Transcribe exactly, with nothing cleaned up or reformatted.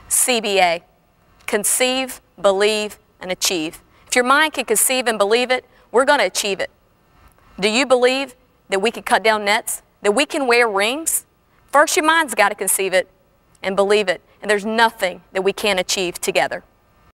C B A. Conceive, believe, and achieve. If your mind can conceive and believe it, we're going to achieve it. Do you believe that we can cut down nets? That we can wear rings? First, your mind's got to conceive it and believe it. And there's nothing that we can't achieve together.